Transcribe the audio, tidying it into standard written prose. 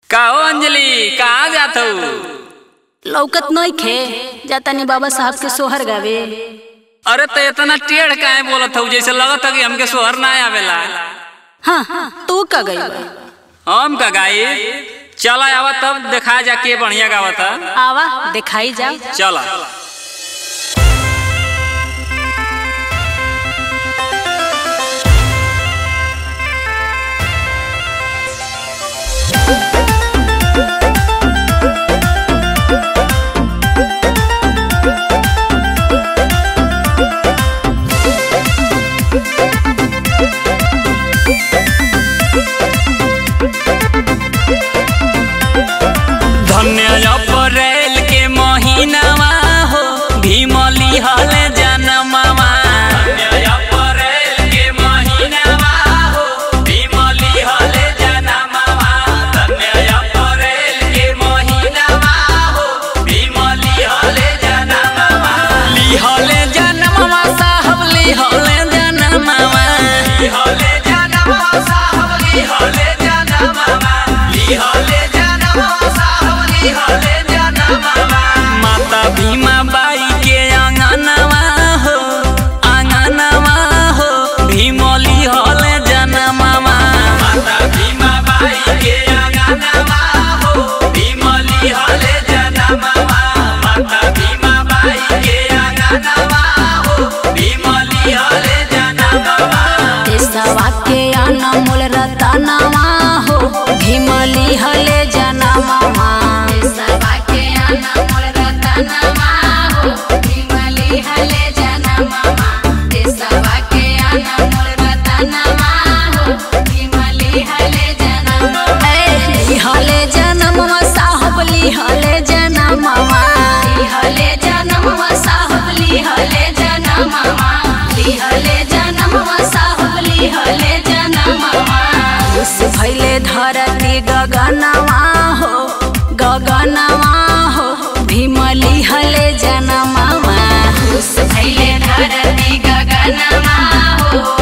काहो अंजलि कहाँ जात हो? लौकत नहीं खे जातानी बाबा साहब के सोहर गावे। अरे तो इतना टेढ़ काहे बोलत हो जैसे लगत है कि हमके सोहर ना आवेला। हाँ तू का गई? हम का गाई? चला आवा तब देखा जा के बढ़िया गावत है। आवा दिखाई जा। चला अप्रैल के महीनावा हो भीमली हले जनमवा। अप्रैल के महीनावा हो भीमली हले जनमवा। अप्रैल के महीनावा हो भीमली हले जनमवा। लिहले जनमवा साहब लिहले जनमवा। लिहले जनमवा साहब लिहले जनमवा। लिहले माता भीमा बाई के आंगनवा हो भीमली हले जनमवा। माता भीमा बाई के आंगनवा हो भीमली हले जनमवा। माता भीमा बाई के आंगनवा हो भीमली हले जनमवा। देशवा के अनमोल रतनवा हो भीमली हले जनमवा। भैले धरती गगनवा हो भीमली हले जनमवा। भैले धरती गगनवा हो